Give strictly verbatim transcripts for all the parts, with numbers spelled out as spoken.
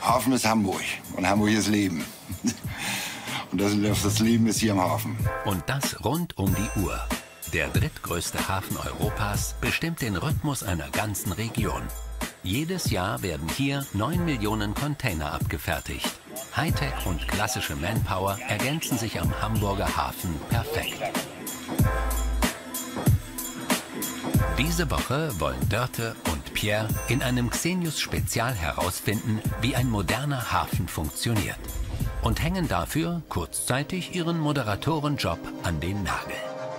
Hafen ist Hamburg und Hamburg ist Leben. Und das, das Leben ist hier am Hafen. Und das rund um die Uhr. Der drittgrößte Hafen Europas bestimmt den Rhythmus einer ganzen Region. Jedes Jahr werden hier neun Millionen Container abgefertigt. Hightech und klassische Manpower ergänzen sich am Hamburger Hafen perfekt. Diese Woche wollen Dörte und Pierre in einem Xenius-Spezial herausfinden, wie ein moderner Hafen funktioniert. Und hängen dafür kurzzeitig ihren Moderatorenjob an den Nagel.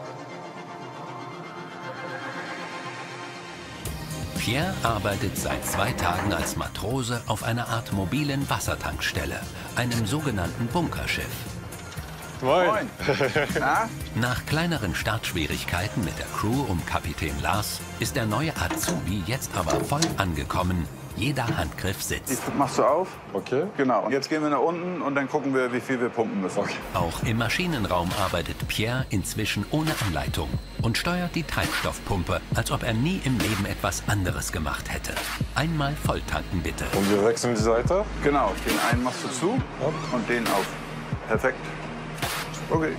Pierre arbeitet seit zwei Tagen als Matrose auf einer Art mobilen Wassertankstelle, einem sogenannten Bunkerschiff. Moin. Na? Nach kleineren Startschwierigkeiten mit der Crew um Kapitän Lars ist der neue Azubi jetzt aber voll angekommen. Jeder Handgriff sitzt. Die machst du auf? Okay. Genau. Und jetzt gehen wir nach unten und dann gucken wir, wie viel wir pumpen müssen. Okay. Auch im Maschinenraum arbeitet Pierre inzwischen ohne Anleitung und steuert die Treibstoffpumpe, als ob er nie im Leben etwas anderes gemacht hätte. Einmal volltanken bitte. Und wir wechseln die Seite? Genau. Den einen machst du zu und den auf. Perfekt. Okay.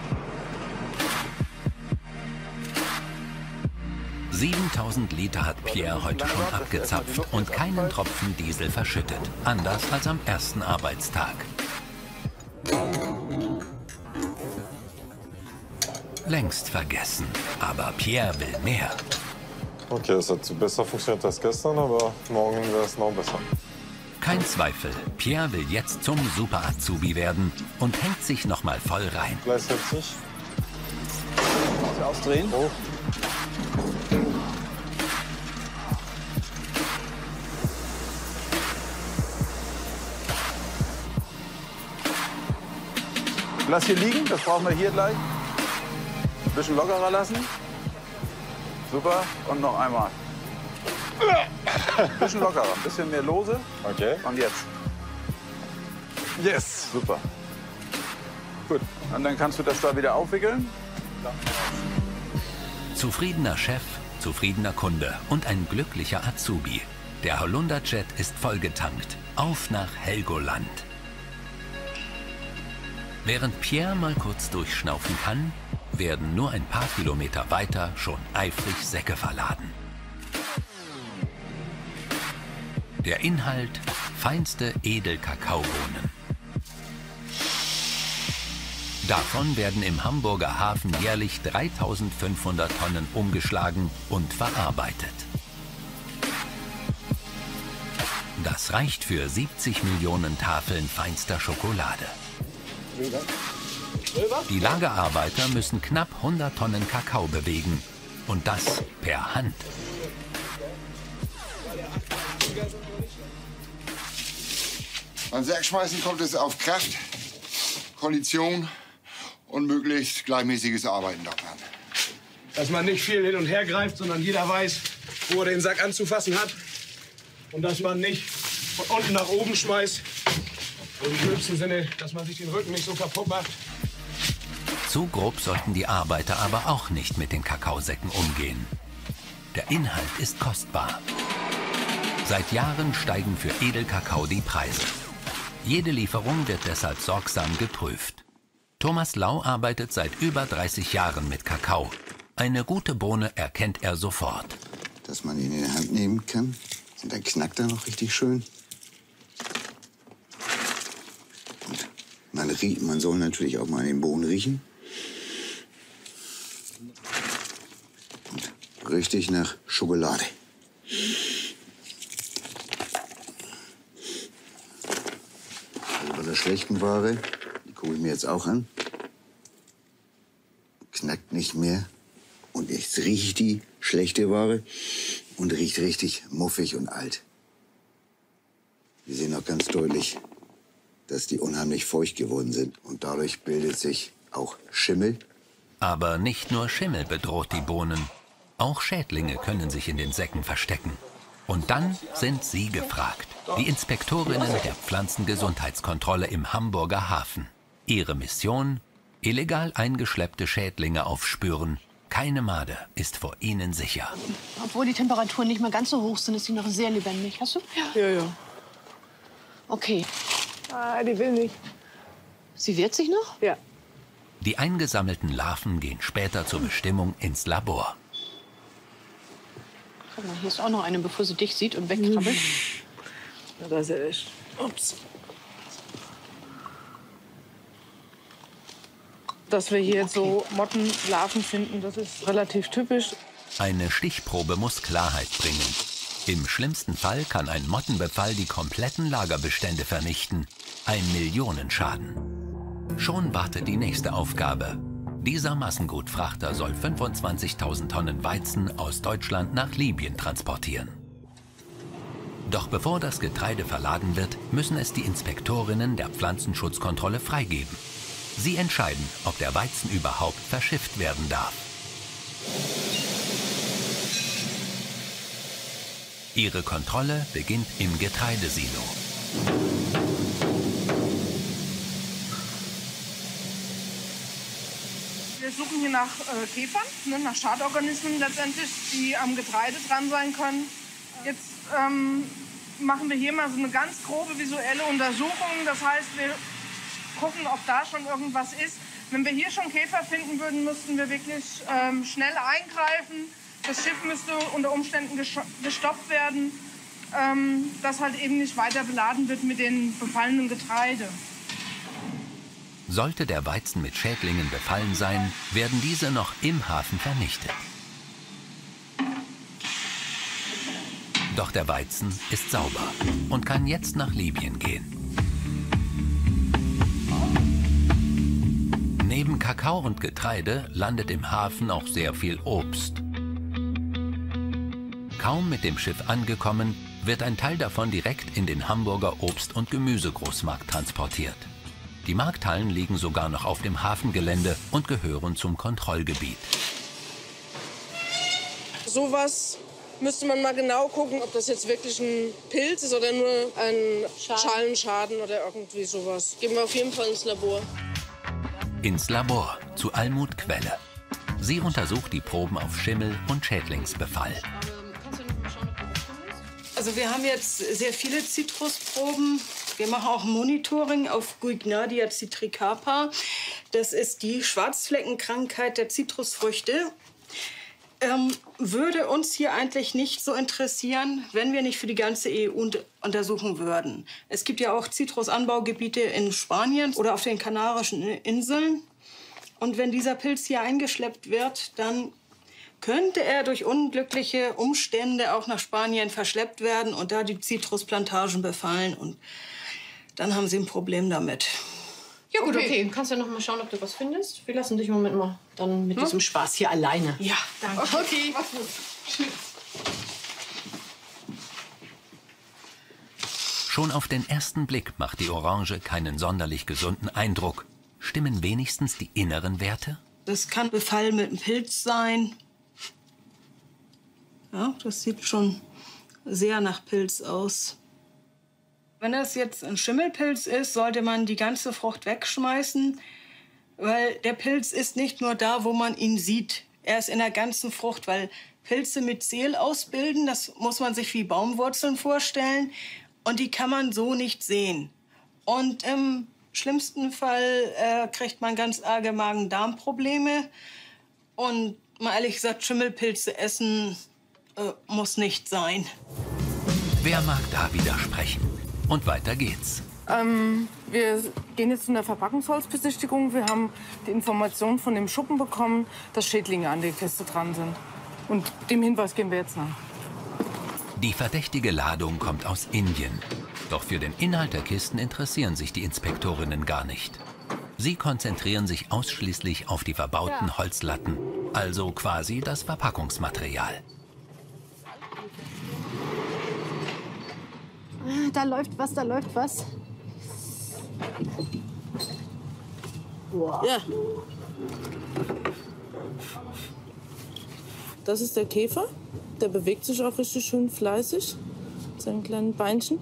siebentausend Liter hat Pierre heute schon abgezapft und keinen Tropfen Diesel verschüttet. Anders als am ersten Arbeitstag. Längst vergessen. Aber Pierre will mehr. Okay, es hat besser funktioniert als gestern, aber morgen wäre es noch besser. Kein Zweifel, Pierre will jetzt zum Super-Azubi werden und hängt sich noch mal voll rein. Gleich jetzt nicht. Ausdrehen. Oh. Lass hier liegen, das brauchen wir hier gleich. Ein bisschen lockerer lassen. Super. Und noch einmal. Ein bisschen lockerer, ein bisschen mehr lose. Okay. Und jetzt. Yes. Super. Gut. Und dann kannst du das da wieder aufwickeln. Zufriedener Chef, zufriedener Kunde und ein glücklicher Azubi. Der Holunderjet ist vollgetankt. Auf nach Helgoland. Während Pierre mal kurz durchschnaufen kann, werden nur ein paar Kilometer weiter schon eifrig Säcke verladen. Der Inhalt: feinste Edelkakaobohnen. Davon werden im Hamburger Hafen jährlich dreitausendfünfhundert Tonnen umgeschlagen und verarbeitet. Das reicht für siebzig Millionen Tafeln feinster Schokolade. Die Lagerarbeiter müssen knapp hundert Tonnen Kakao bewegen. Und das per Hand. Beim Säckschmeißen kommt es auf Kraft, Kondition und möglichst gleichmäßiges Arbeiten daran. Dass man nicht viel hin und her greift, sondern jeder weiß, wo er den Sack anzufassen hat. Und dass man nicht von unten nach oben schmeißt. Im schlimmsten Sinne, dass man sich den Rücken nicht so kaputt macht. Zu grob sollten die Arbeiter aber auch nicht mit den Kakaosäcken umgehen. Der Inhalt ist kostbar. Seit Jahren steigen für Edelkakao die Preise. Jede Lieferung wird deshalb sorgsam geprüft. Thomas Lau arbeitet seit über dreißig Jahren mit Kakao. Eine gute Bohne erkennt er sofort. Dass man ihn in die Hand nehmen kann und dann knackt er noch richtig schön. Und man, riecht, man soll natürlich auch mal an den Bohnen riechen. Und richtig nach Schokolade. Bei der schlechten Ware, die gucke ich mir jetzt auch an, knackt nicht mehr. Und jetzt riecht die schlechte Ware und riecht richtig muffig und alt. Wir sehen auch ganz deutlich, dass die unheimlich feucht geworden sind. Und dadurch bildet sich auch Schimmel. Aber nicht nur Schimmel bedroht die Bohnen. Auch Schädlinge können sich in den Säcken verstecken. Und dann sind Sie gefragt, die Inspektorinnen der Pflanzengesundheitskontrolle im Hamburger Hafen. Ihre Mission: illegal eingeschleppte Schädlinge aufspüren. Keine Made ist vor ihnen sicher. Obwohl die Temperaturen nicht mehr ganz so hoch sind, ist sie noch sehr lebendig. Hast du? Ja, ja. Okay. Ah, die will nicht. Sie wehrt sich noch? Ja. Die eingesammelten Larven gehen später zur Bestimmung ins Labor. Guck mal, hier ist auch noch eine, bevor sie dich sieht und wegkrabbelt. Ja, das ist ja echt. Ups. Dass wir hier jetzt so Mottenlarven finden, das ist relativ typisch. Eine Stichprobe muss Klarheit bringen. Im schlimmsten Fall kann ein Mottenbefall die kompletten Lagerbestände vernichten. Ein Millionenschaden. Schon wartet die nächste Aufgabe. Dieser Massengutfrachter soll fünfundzwanzigtausend Tonnen Weizen aus Deutschland nach Libyen transportieren. Doch bevor das Getreide verladen wird, müssen es die Inspektorinnen der Pflanzenschutzkontrolle freigeben. Sie entscheiden, ob der Weizen überhaupt verschifft werden darf. Ihre Kontrolle beginnt im Getreidesilo. Wir suchen hier nach äh, Käfern, ne, nach Schadorganismen letztendlich, die am Getreide dran sein können. Jetzt ähm, machen wir hier mal so eine ganz grobe visuelle Untersuchung. Das heißt, wir gucken, ob da schon irgendwas ist. Wenn wir hier schon Käfer finden würden, müssten wir wirklich ähm, schnell eingreifen. Das Schiff müsste unter Umständen gestoppt werden, ähm, dass halt eben nicht weiter beladen wird mit den befallenen Getreide. Sollte der Weizen mit Schädlingen befallen sein, werden diese noch im Hafen vernichtet. Doch der Weizen ist sauber und kann jetzt nach Libyen gehen. Neben Kakao und Getreide landet im Hafen auch sehr viel Obst. Kaum mit dem Schiff angekommen, wird ein Teil davon direkt in den Hamburger Obst- und Gemüsegroßmarkt transportiert. Die Markthallen liegen sogar noch auf dem Hafengelände und gehören zum Kontrollgebiet. Sowas müsste man mal genau gucken, ob das jetzt wirklich ein Pilz ist oder nur ein Schalenschaden oder irgendwie sowas. Gehen wir auf jeden Fall ins Labor. Ins Labor zu Almut Quelle. Sie untersucht die Proben auf Schimmel und Schädlingsbefall. Also wir haben jetzt sehr viele Zitrusproben. Wir machen auch Monitoring auf Guignadia citricapa. Das ist die Schwarzfleckenkrankheit der Zitrusfrüchte. Ähm, würde uns hier eigentlich nicht so interessieren, wenn wir nicht für die ganze E U untersuchen würden. Es gibt ja auch Zitrusanbaugebiete in Spanien oder auf den Kanarischen Inseln. Und wenn dieser Pilz hier eingeschleppt wird, dann könnte er durch unglückliche Umstände auch nach Spanien verschleppt werden und da die Zitrusplantagen befallen. Und dann haben sie ein Problem damit. Ja gut, okay. okay. Kannst ja noch mal schauen, ob du was findest. Wir lassen dich im Moment mal dann mit hm? diesem Spaß hier alleine. Ja, danke. Okay. Mach's gut. Tschüss. Schon auf den ersten Blick macht die Orange keinen sonderlich gesunden Eindruck. Stimmen wenigstens die inneren Werte? Das kann Befall mit einem Pilz sein. Ja, das sieht schon sehr nach Pilz aus. Wenn das jetzt ein Schimmelpilz ist, sollte man die ganze Frucht wegschmeißen, weil der Pilz ist nicht nur da, wo man ihn sieht. Er ist in der ganzen Frucht, weil Pilze Myzel ausbilden, das muss man sich wie Baumwurzeln vorstellen, und die kann man so nicht sehen. Und im schlimmsten Fall äh, kriegt man ganz arge Magen-Darm-Probleme. Und mal ehrlich gesagt, Schimmelpilze essen äh, muss nicht sein. Wer mag da widersprechen? Und weiter geht's. Ähm, wir gehen jetzt zu einer Verpackungsholzbesichtigung. Wir haben die Information von dem Schuppen bekommen, dass Schädlinge an der Kiste dran sind. Und dem Hinweis gehen wir jetzt nach. Die verdächtige Ladung kommt aus Indien. Doch für den Inhalt der Kisten interessieren sich die Inspektorinnen gar nicht. Sie konzentrieren sich ausschließlich auf die verbauten ja. Holzlatten, also quasi das Verpackungsmaterial. Da läuft was, da läuft was. Wow. Ja. Das ist der Käfer. Der bewegt sich auch richtig schön fleißig mit seinen kleinen Beinchen.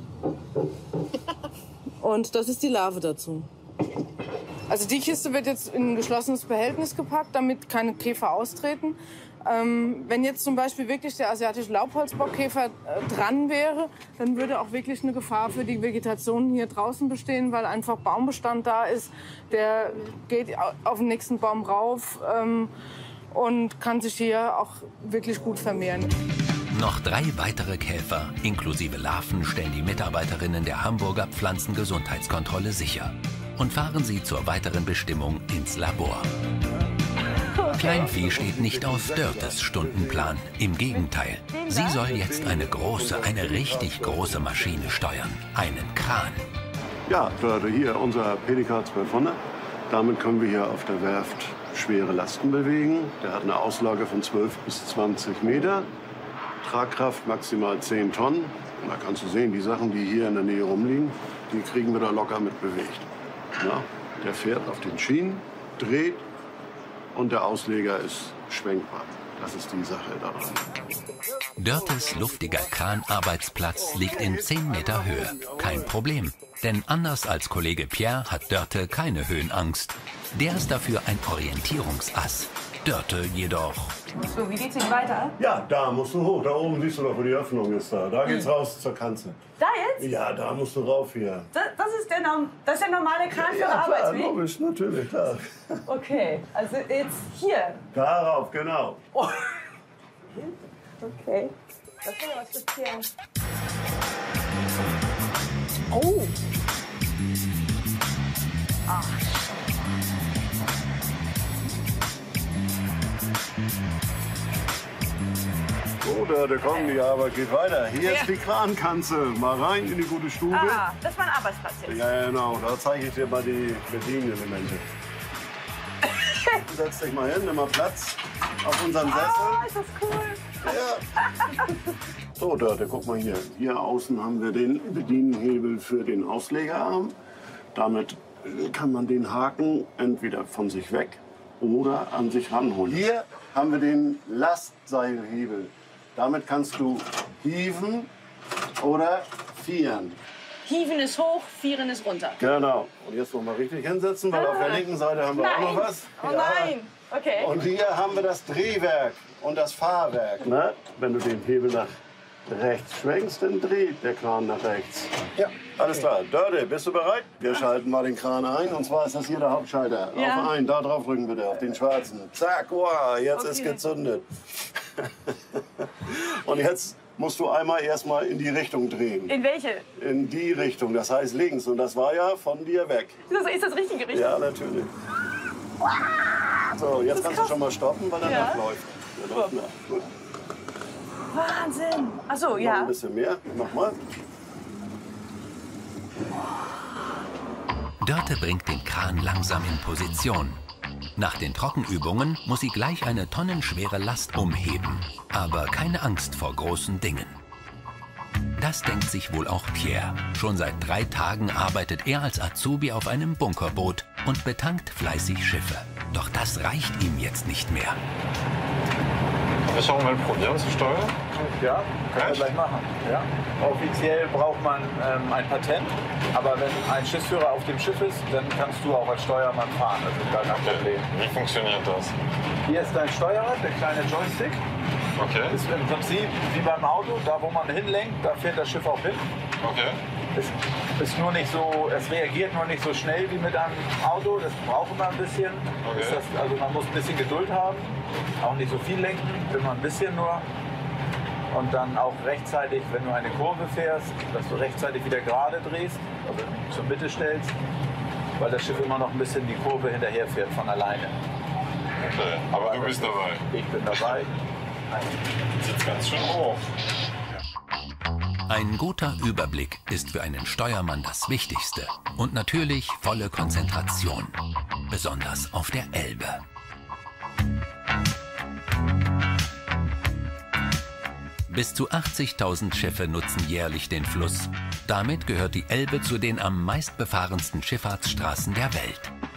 Und das ist die Larve dazu. Also die Kiste wird jetzt in ein geschlossenes Behältnis gepackt, damit keine Käfer austreten. Ähm, wenn jetzt zum Beispiel wirklich der asiatische Laubholzbockkäfer äh, dran wäre, dann würde auch wirklich eine Gefahr für die Vegetation hier draußen bestehen, weil einfach Baumbestand da ist, der geht auf den nächsten Baum rauf ähm, und kann sich hier auch wirklich gut vermehren. Noch drei weitere Käfer, inklusive Larven, stellen die Mitarbeiterinnen der Hamburger Pflanzengesundheitskontrolle sicher und fahren sie zur weiteren Bestimmung ins Labor. Kleinvieh steht nicht auf Dörtes Stundenplan. Im Gegenteil, sie soll jetzt eine große, eine richtig große Maschine steuern. Einen Kran. Ja, Dörte, hier unser P D K zwölfhundert. Damit können wir hier auf der Werft schwere Lasten bewegen. Der hat eine Auslage von zwölf bis zwanzig Meter. Tragkraft maximal zehn Tonnen. Und da kannst du sehen, die Sachen, die hier in der Nähe rumliegen, die kriegen wir da locker mit bewegt. Ja, der fährt auf den Schienen, dreht. Und der Ausleger ist schwenkbar. Das ist die Sache daran. Dörtes luftiger Kranarbeitsplatz liegt in zehn Meter Höhe. Kein Problem, denn anders als Kollege Pierre hat Dörte keine Höhenangst. Der ist dafür ein Orientierungsass. Dörte jedoch... So, wie geht's denn weiter? Ja, da musst du hoch. Da oben siehst du doch, wo die Öffnung ist. Da, da geht's raus zur Kanzel. Da jetzt? Ja, da musst du rauf hier. Das, das, ist, der, das ist der normale Kran für Ja, klar, Arbeitsweg? logisch, natürlich, klar. Okay, also jetzt hier. Darauf, genau. Oh. Okay. Das ist ja was Spezielles. Oh. Ach. So, da, da kommen die Arbeit geht weiter. Hier Ja. ist die Krankanzel. Mal rein in die gute Stube. Ah, das war ein Arbeitsplatz jetzt. Ja, genau. Da zeige ich dir mal die Bedienelemente. Setz dich mal hin, nimm mal Platz auf unserem Sessel. Oh, ist das cool. Ja. So, Dörte, guck mal hier. Hier außen haben wir den Bedienhebel für den Auslegerarm. Damit kann man den Haken entweder von sich weg oder an sich ranholen. Hier haben wir den Lastseilhebel. Damit kannst du hieven oder vieren. Hieven ist hoch, vieren ist runter. Genau. Und jetzt noch mal richtig hinsetzen, weil auf der linken Seite haben wir Nein. auch noch was. Oh nein. Okay. Und hier haben wir das Drehwerk und das Fahrwerk. Ne? Wenn du den Hebel nach rechts schwenkst, dann dreht der Kran nach rechts. Ja, alles klar. Dörte, bist du bereit? Wir schalten mal den Kran ein. Und zwar ist das hier der Hauptschalter. Ja. Auf einen, da drauf drücken bitte, auf den schwarzen. Zack, wow, jetzt Okay. ist gezündet. Und jetzt musst du einmal erstmal in die Richtung drehen. In welche? In die Richtung, das heißt links. Und das war ja von dir weg. Ist das, ist das richtige Richtung? Ja, natürlich. So, jetzt kannst du schon mal stoppen, weil er Ja. nachläuft. Der läuft nach. Gut. Wahnsinn. Ach so, Noch ja. ein bisschen mehr. Mach mal. Dörte bringt den Kran langsam in Position. Nach den Trockenübungen muss sie gleich eine tonnenschwere Last umheben. Aber keine Angst vor großen Dingen. Das denkt sich wohl auch Pierre. Schon seit drei Tagen arbeitet er als Azubi auf einem Bunkerboot und betankt fleißig Schiffe. Doch das reicht ihm jetzt nicht mehr. Darf ich auch mal probieren zu steuern? Ja, können wir gleich machen. Ja. Offiziell braucht man ähm, ein Patent, aber wenn ein Schiffsführer auf dem Schiff ist, dann kannst du auch als Steuermann fahren. Das ist gar kein Problem. Wie funktioniert das? Hier ist dein Steuerrad, der kleine Joystick. Okay. Ist im Prinzip wie beim Auto, da wo man hinlenkt, da fährt das Schiff auch hin. Okay. Es ist nur nicht so, es reagiert nur nicht so schnell wie mit einem Auto. Das braucht immer ein bisschen. Okay. Ist das, also man muss ein bisschen Geduld haben, auch nicht so viel lenken, immer ein bisschen nur. Und dann auch rechtzeitig, wenn du eine Kurve fährst, dass du rechtzeitig wieder gerade drehst, also zur Mitte stellst, weil das Schiff immer noch ein bisschen die Kurve hinterher fährt von alleine. Okay. Aber du bist dabei. Ich bin dabei. Das sitzt ganz schön hoch. Ein guter Überblick ist für einen Steuermann das Wichtigste. Und natürlich volle Konzentration. Besonders auf der Elbe. Bis zu achtzigtausend Schiffe nutzen jährlich den Fluss. Damit gehört die Elbe zu den am meistbefahrensten Schifffahrtsstraßen der Welt.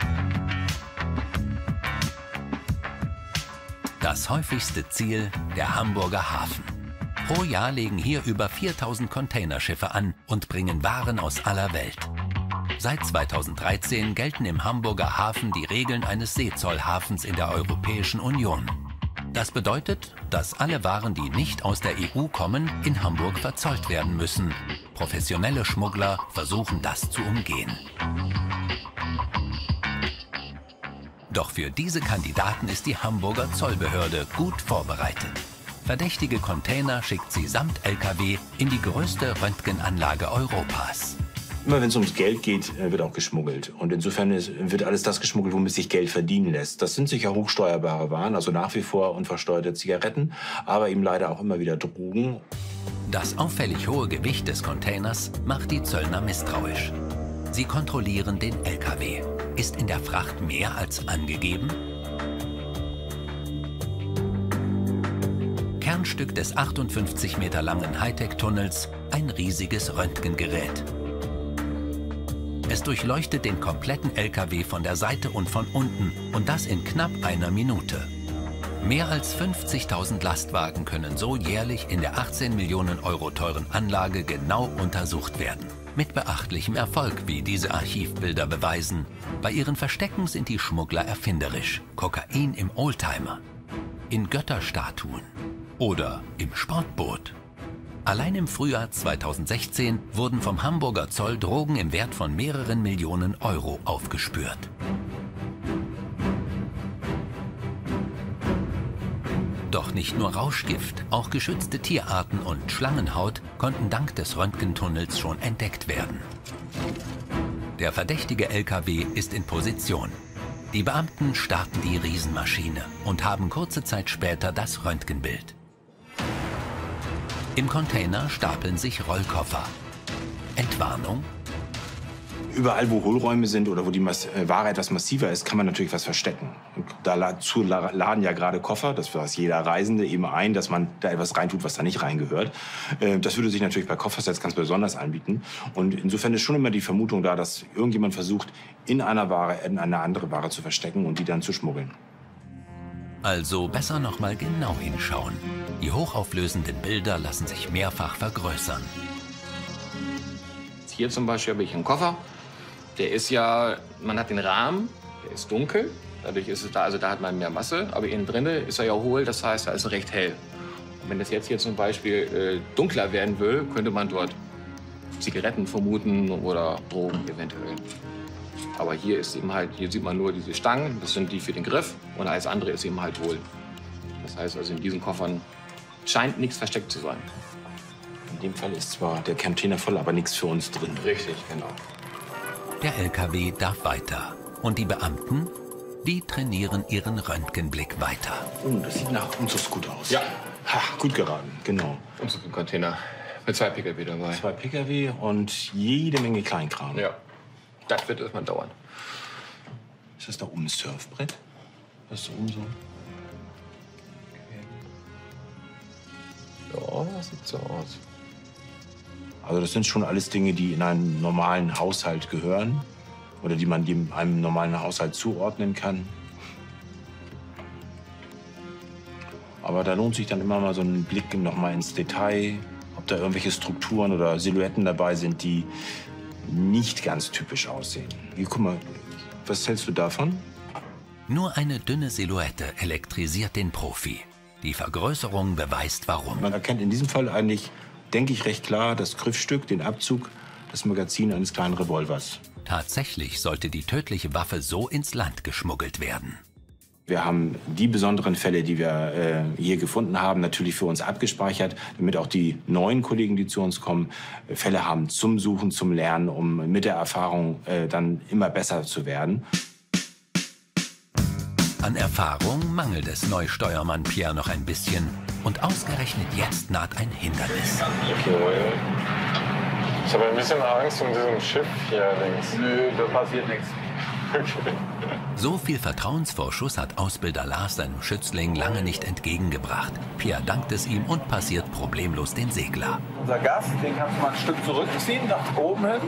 Das häufigste Ziel, der Hamburger Hafen. Pro Jahr legen hier über viertausend Containerschiffe an und bringen Waren aus aller Welt. Seit zweitausenddreizehn gelten im Hamburger Hafen die Regeln eines Seezollhafens in der Europäischen Union. Das bedeutet, dass alle Waren, die nicht aus der E U kommen, in Hamburg verzollt werden müssen. Professionelle Schmuggler versuchen das zu umgehen. Doch für diese Kandidaten ist die Hamburger Zollbehörde gut vorbereitet. Verdächtige Container schickt sie samt L K W in die größte Röntgenanlage Europas. Immer wenn es ums Geld geht, wird auch geschmuggelt. Und insofern ist, wird alles das geschmuggelt, womit sich Geld verdienen lässt. Das sind sicher hochsteuerbare Waren, also nach wie vor unversteuerte Zigaretten, aber eben leider auch immer wieder Drogen. Das auffällig hohe Gewicht des Containers macht die Zöllner misstrauisch. Sie kontrollieren den L K W. Ist in der Fracht mehr als angegeben? Kernstück des achtundfünfzig Meter langen Hightech-Tunnels, ein riesiges Röntgengerät. Es durchleuchtet den kompletten L K W von der Seite und von unten und das in knapp einer Minute. Mehr als fünfzigtausend Lastwagen können so jährlich in der achtzehn Millionen Euro teuren Anlage genau untersucht werden. Mit beachtlichem Erfolg, wie diese Archivbilder beweisen. Bei ihren Verstecken sind die Schmuggler erfinderisch. Kokain im Oldtimer, in Götterstatuen oder im Sportboot. Allein im Frühjahr zweitausendsechzehn wurden vom Hamburger Zoll Drogen im Wert von mehreren Millionen Euro aufgespürt. Doch nicht nur Rauschgift, auch geschützte Tierarten und Schlangenhaut konnten dank des Röntgentunnels schon entdeckt werden. Der verdächtige L K W ist in Position. Die Beamten starten die Riesenmaschine und haben kurze Zeit später das Röntgenbild. Im Container stapeln sich Rollkoffer. Entwarnung? Überall, wo Hohlräume sind oder wo die Mas Ware etwas massiver ist, kann man natürlich was verstecken. Und dazu laden ja gerade Koffer, das weiß jeder Reisende, eben ein, dass man da etwas reintut, was da nicht reingehört. Das würde sich natürlich bei Koffersets ganz besonders anbieten. Und insofern ist schon immer die Vermutung da, dass irgendjemand versucht, in einer Ware in eine andere Ware zu verstecken und die dann zu schmuggeln. Also besser noch mal genau hinschauen. Die hochauflösenden Bilder lassen sich mehrfach vergrößern. Hier zum Beispiel habe ich einen Koffer. Der ist ja, man hat den Rahmen, der ist dunkel. Dadurch ist es da, also da hat man mehr Masse. Aber innen drin ist er ja hohl, das heißt, da ist er recht hell. Und wenn das jetzt hier zum Beispiel äh, dunkler werden will, könnte man dort Zigaretten vermuten oder Drogen eventuell. Aber hier ist eben halt, hier sieht man nur diese Stangen, das sind die für den Griff. Und alles andere ist eben halt hohl. Das heißt also, in diesen Koffern scheint nichts versteckt zu sein. In dem Fall ist zwar der Container voll, aber nichts für uns drin. Richtig, genau. Der L K W darf weiter. Und die Beamten, die trainieren ihren Röntgenblick weiter. Oh, das sieht nach Umzugsgut aus. Ja. Ha, gut geraten, genau. Umzugscontainer mit zwei P K W dabei. Zwei P K W und jede Menge Kleinkram. Ja, das wird erstmal dauern. Ist das da oben ein Surfbrett? Das ist oben so. Ja, das sieht so aus. Also das sind schon alles Dinge, die in einen normalen Haushalt gehören oder die man dem einem normalen Haushalt zuordnen kann. Aber da lohnt sich dann immer mal so ein Blick noch mal ins Detail, ob da irgendwelche Strukturen oder Silhouetten dabei sind, die nicht ganz typisch aussehen. Hier, guck mal, was hältst du davon? Nur eine dünne Silhouette elektrisiert den Profi. Die Vergrößerung beweist, warum. Man erkennt in diesem Fall eigentlich, denke ich, recht klar das Griffstück, den Abzug, das Magazin eines kleinen Revolvers. Tatsächlich sollte die tödliche Waffe so ins Land geschmuggelt werden. Wir haben die besonderen Fälle, die wir äh, hier gefunden haben, natürlich für uns abgespeichert, damit auch die neuen Kollegen, die zu uns kommen, Fälle haben zum Suchen, zum Lernen, um mit der Erfahrung äh, dann immer besser zu werden. An Erfahrung mangelt es Neusteuermann Pierre noch ein bisschen. Und ausgerechnet jetzt naht ein Hindernis. Okay. Ich habe ein bisschen Angst um diesen Schiff hier links. Nö, da passiert nichts. Okay. So viel Vertrauensvorschuss hat Ausbilder Lars seinem Schützling lange nicht entgegengebracht. Pierre dankt es ihm und passiert problemlos den Segler. Unser Gast, den kannst du mal ein Stück zurückziehen, nach oben hin.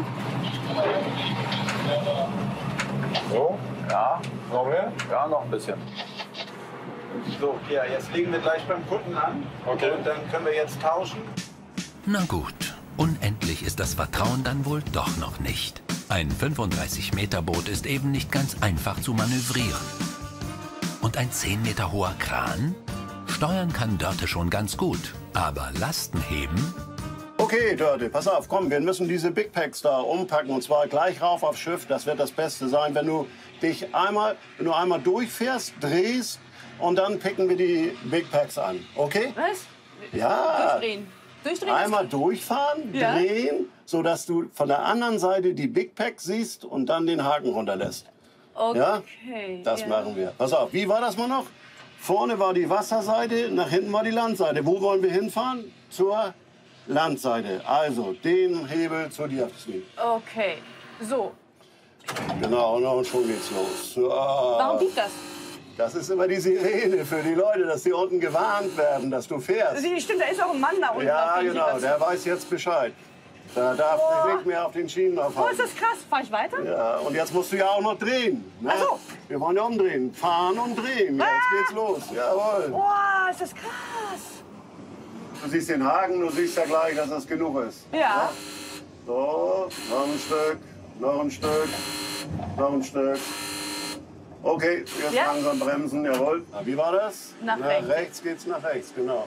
So? Ja. Noch mehr? Ja, noch ein bisschen. So, ja, jetzt legen wir gleich beim Kunden an. Okay. Und dann können wir jetzt tauschen. Na gut, unendlich ist das Vertrauen dann wohl doch noch nicht. Ein fünfunddreißig Meter Boot ist eben nicht ganz einfach zu manövrieren. Und ein zehn Meter hoher Kran? Steuern kann Dörte schon ganz gut, aber Lasten heben? Okay, Dörte, pass auf, komm, wir müssen diese Big Packs da umpacken und zwar gleich rauf aufs Schiff. Das wird das Beste sein, wenn du dich einmal, wenn du einmal durchfährst, drehst und dann picken wir die Big Packs an, okay? Was? Ja. Durchdrehen. Durchdrehen? Einmal durchfahren, Ja. drehen, sodass du von der anderen Seite die Big Packs siehst und dann den Haken runterlässt. Okay. Ja? Das ja. machen wir. Pass auf, wie war das mal noch? Vorne war die Wasserseite, nach hinten war die Landseite. Wo wollen wir hinfahren? Zur Landseite. Also den Hebel zur Diaphragma. Okay. So. Genau, und schon geht's los. Ah. Warum piept das? Das ist immer die Sirene für die Leute, dass die unten gewarnt werden, dass du fährst. Sie- Stimmt, da ist auch ein Mann da unten. Ja, auf dem genau, Sitz. der weiß jetzt Bescheid. Da darf Oh. sich nicht mehr auf den Schienen Oh, aufhalten. ist das krass. Fahr ich weiter? Ja, und jetzt musst du ja auch noch drehen. Ne? Ach so. Wir wollen ja umdrehen. Fahren und drehen. Ja, jetzt geht's los. Jawohl. Boah, ist das krass. Du siehst den Haken, du siehst ja gleich, dass das genug ist. Ja. So, noch ein Stück, noch ein Stück, noch ein Stück. Okay, jetzt Ja. langsam bremsen, jawohl. Na, wie war das? Nach rechts. rechts geht's nach rechts, genau.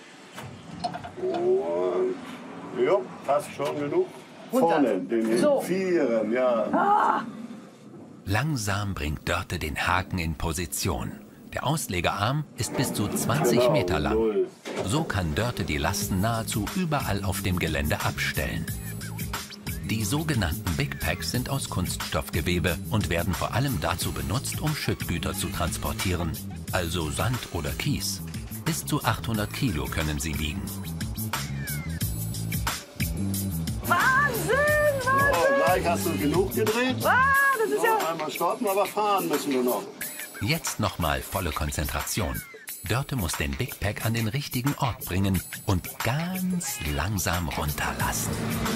Und, jo, passt schon genug. Runter. Vorne, den So. Vieren, ja. Ah. Langsam bringt Dörte den Haken in Position. Der Auslegearm ist bis zu zwanzig Genau, Meter lang. null. So kann Dörte die Lasten nahezu überall auf dem Gelände abstellen. Die sogenannten Big Packs sind aus Kunststoffgewebe und werden vor allem dazu benutzt, um Schüttgüter zu transportieren, also Sand oder Kies. Bis zu achthundert Kilo können sie wiegen. Wahnsinn, So, Wahnsinn. gleich hast du genug gedreht. Ah, das ist ja... Noch einmal stoppen, aber fahren müssen wir noch. Jetzt nochmal volle Konzentration. Dörte muss den Big Pack an den richtigen Ort bringen und ganz langsam runterlassen.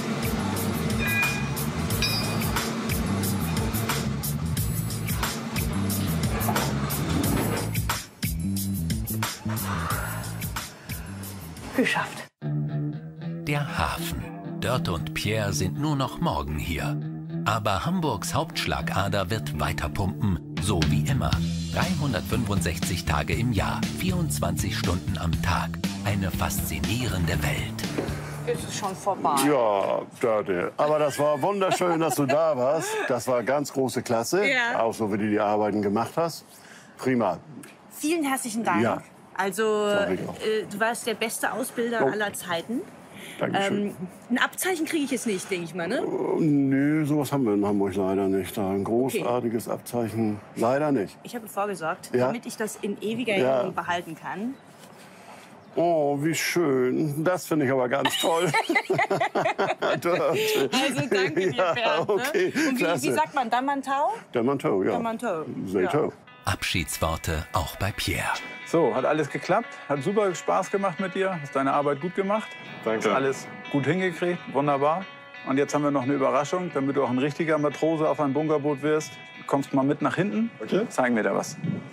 Geschafft. Der Hafen. Dörte und Pierre sind nur noch morgen hier. Aber Hamburgs Hauptschlagader wird weiter pumpen, so wie immer. dreihundertfünfundsechzig Tage im Jahr, vierundzwanzig Stunden am Tag. Eine faszinierende Welt. Ist es schon vorbei? Ja, Dörte. Aber das war wunderschön, dass du da warst. Das war ganz große Klasse. Ja. Auch so, wie du die Arbeiten gemacht hast. Prima. Vielen herzlichen Dank. Ja. Also, Sag ich auch. äh, du warst der beste Ausbilder Oh. aller Zeiten. Dankeschön. Ähm, ein Abzeichen kriege ich jetzt nicht, denke ich mal, ne? Oh, nö, sowas haben wir in Hamburg leider nicht. Da ein großartiges Abzeichen leider nicht. Ich habe vorgesorgt, Ja. damit ich das in ewiger Ja. Erinnerung behalten kann. Oh, wie schön. Das finde ich aber ganz toll. Dörte. Also danke dir, Ja, Bernd. okay, Ne? Und wie, klasse. wie sagt man, Damantau? Der Manteau, ja. Damantau. Seito. Abschiedsworte auch bei Pierre. So, hat alles geklappt. Hat super Spaß gemacht mit dir. Hast deine Arbeit gut gemacht. Danke. Hast alles gut hingekriegt. Wunderbar. Und jetzt haben wir noch eine Überraschung, damit du auch ein richtiger Matrose auf einem Bunkerboot wirst. Du kommst mal mit nach hinten. Okay. Zeigen wir dir was.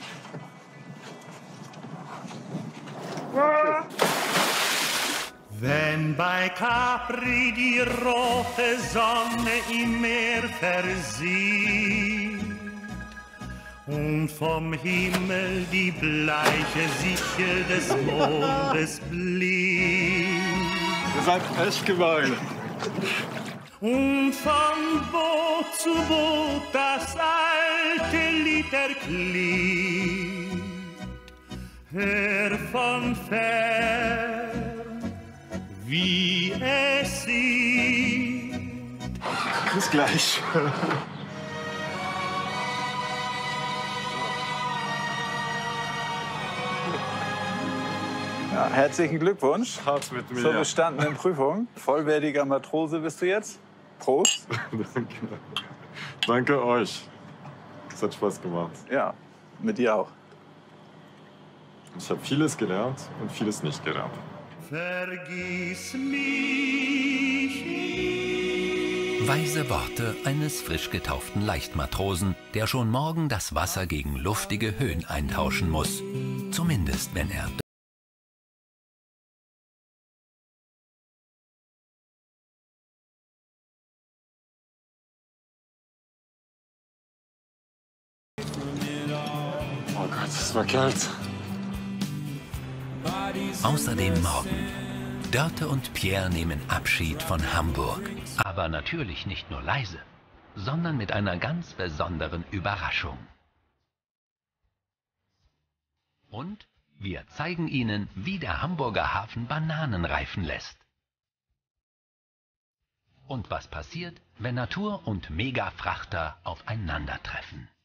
Wenn bei Capri die rote Sonne im Meer versieht und vom Himmel die bleiche Sichel des Mondes blinkt. Ihr seid echt gemein. Und von Boot zu Boot das alte Lied erklingt. Hör von fern, wie es singt. Bis gleich. Ja, herzlichen Glückwunsch Hart mit mir. zur bestandenen Prüfung. Vollwertiger Matrose bist du jetzt. Prost. Danke. Danke euch. Es hat Spaß gemacht. Ja, mit dir auch. Ich habe vieles gelernt und vieles nicht gelernt. Vergiss mich nicht. Weise Worte eines frisch getauften Leichtmatrosen, der schon morgen das Wasser gegen luftige Höhen eintauschen muss. Zumindest wenn er Oh Gott, es war kalt. Außerdem morgen. Dörte und Pierre nehmen Abschied von Hamburg. Aber natürlich nicht nur leise, sondern mit einer ganz besonderen Überraschung. Und wir zeigen Ihnen, wie der Hamburger Hafen Bananen reifen lässt. Und was passiert, wenn Natur und Megafrachter aufeinandertreffen.